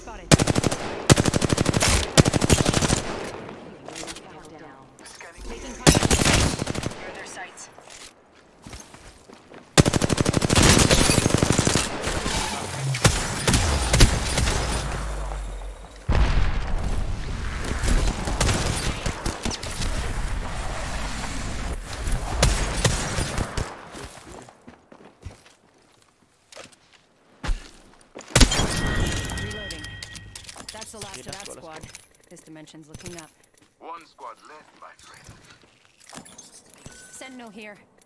spotted. Taking contact. Near their sights. Reloading. That's the last of that squad. This dimension's looking up. One squad left, my friend. Sentinel here.